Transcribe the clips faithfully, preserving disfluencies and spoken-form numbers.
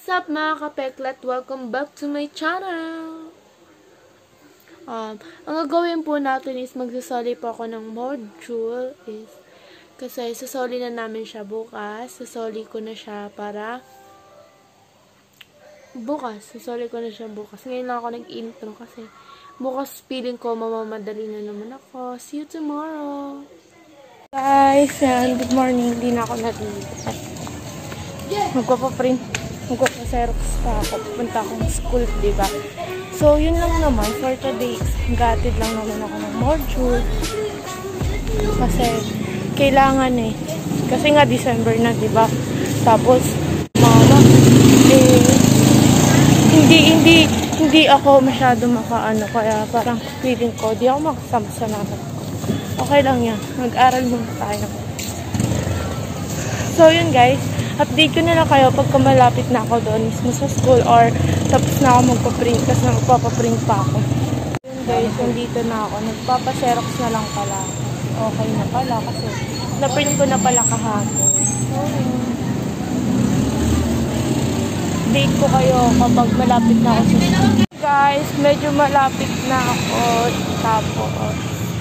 What's up mga kapeklat? Welcome back to my channel! Um, ang gagawin po natin is magsasali po ako ng module is kasi sasoli na namin siya bukas. Sasoli ko na siya para bukas. Sasoli ko na siya bukas. Ngayon lang ako nag-intro kasi bukas feeling ko mamamadali na naman ako. See you tomorrow! Guys, yan. Good morning. Hindi na ako nalilipat. Magpapaprint. Magpapaserox pa ako. Pupunta akong school, diba? So, yun lang naman. For today, gatid lang naman ako ng module. Kasi, kailangan eh. Kasi nga, December na, diba? Tapos, mama, eh, hindi, hindi, hindi ako masyado makaano. Kaya, parang feeling ko, di ako makasama sa naman. Okay lang yan. Mag-aral muna tayo. So, yun guys. Update ko na lang kayo pagka malapit na ako doon mismo sa school or tapos na ako magpaprint kasi magpapaprint pa ako. Yun guys, nandito na ako. Nagpapaserox na lang pala. Okay na pala kasi naprint ko na pala kahapon. So, update ko kayo kapag malapit na ako sa school. Guys, medyo malapit na ako. Tapos,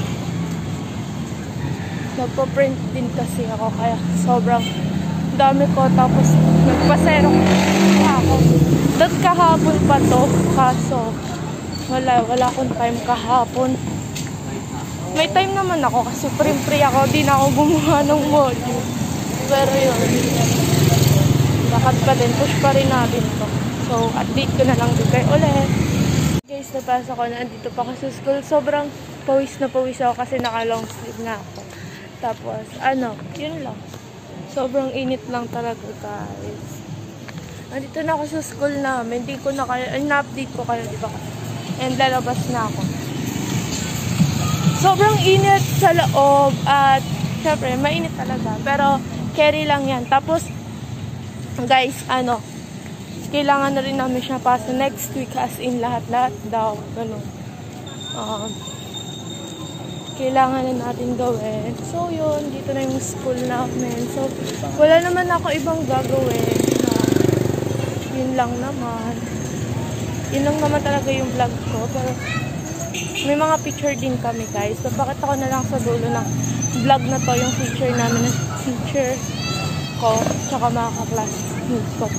nagpaprint din kasi ako kaya sobrang dami ko, tapos nagpasero ako. Dot kahapon pa to, kaso wala, wala akong time kahapon. May time naman ako kasi free-free ako, di na ako gumawa ng module. Pero yun, lakad pa din, push pa rin natin to. So, update ko na lang din kayo ulit. Guys, napasa ko na, andito pa ako sa school. Sobrang pawis na pawis ako kasi naka-long sleeve na ako. Tapos, ano, yun lang. Sobrang init lang talaga, guys. Andito na ako sa school namin. Hindi ko na kayo, ay, na-update ko kayo, di ba? And lalabas na ako. Sobrang init sa loob at, syempre, mainit talaga. Pero, carry lang yan. Tapos, guys, ano, kailangan na rin namin siya pasa next week as in lahat-lahat daw. Ganun. Um, kailangan na natin gawin. So, yun. Dito na yung school namin. So, wala naman ako ibang gagawin. Uh, yun lang naman. Yun lang naman talaga yung vlog ko. Pero, may mga picture din kami, guys. So, pakita ko na lang sa dulo ng vlog na to yung picture namin ng teacher ko. Tsaka mga ka-classmates ko.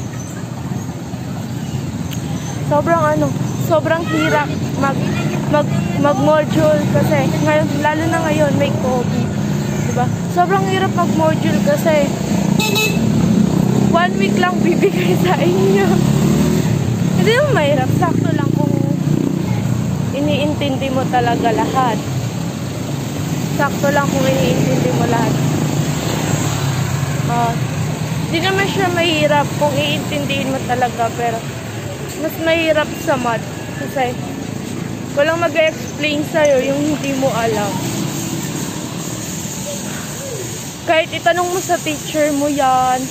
Sobrang ano, sobrang hirap mag mag mag-module kasi ngayon, lalo na ngayon may COVID, diba? Sobrang hirap mag-module kasi one week lang bibigay sa inyo. Hindi yung mahirap, sakto lang kung iniintindi mo talaga lahat. Sakto lang kung iniintindi mo lahat. Uh, di naman siya mahirap kung iintindihin mo talaga, pero mas mahirap sa math kasi walang mag-explain sa'yo yung hindi mo alam. Kahit itanong mo sa teacher mo yan,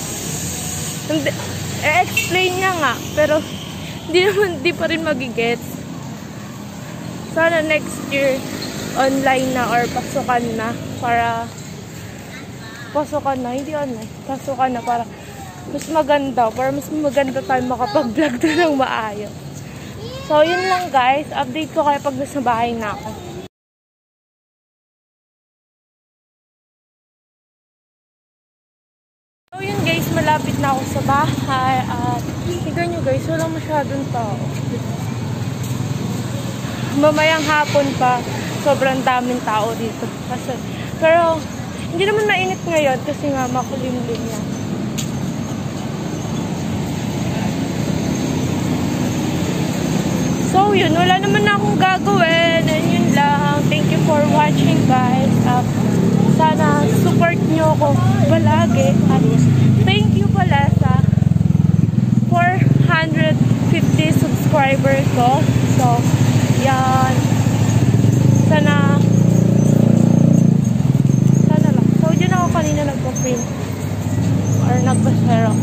e-explain niya nga, pero hindi naman, di pa rin magigets. Sana next year, online na or pasukan na para pasukan na, hindi online, pasukan na para mas maganda, para mas maganda tayo makapag-vlog doon ng maayos. So, yun lang guys. Update ko kayo pag nasa bahay na ako. So, yun guys. Malapit na ako sa bahay. At, tignan nyo guys, walang masyadong tao. Mamayang hapon pa, sobrang daming tao dito. Kasi, pero, hindi naman mainit ngayon kasi nga makulimlim yan. So, yun. Wala naman na akong gagawin. And yun lang. Thank you for watching, guys. Uh, sana support nyo ako palagi. At thank you pala sa four hundred fifty subscribers ko. So, yan. Sana sana lang. So, yun ako kanina nagpa-print or nagpa-share.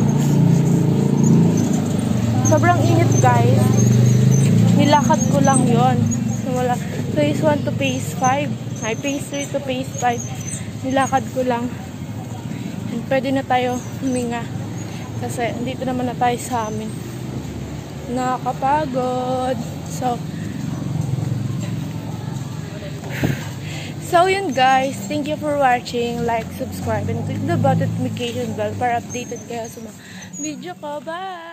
Sobrang init, guys. Nilakad ko lang yon. Simula phase one to phase five. Ay, phase three to phase five. Nilakad ko lang. And pwede na tayo huminga. Kasi dito naman na tayo sa amin. Nakakapagod. So, so yun guys. Thank you for watching. Like, subscribe, and click the button notification bell para updated kayo sa mga video ko. Bye!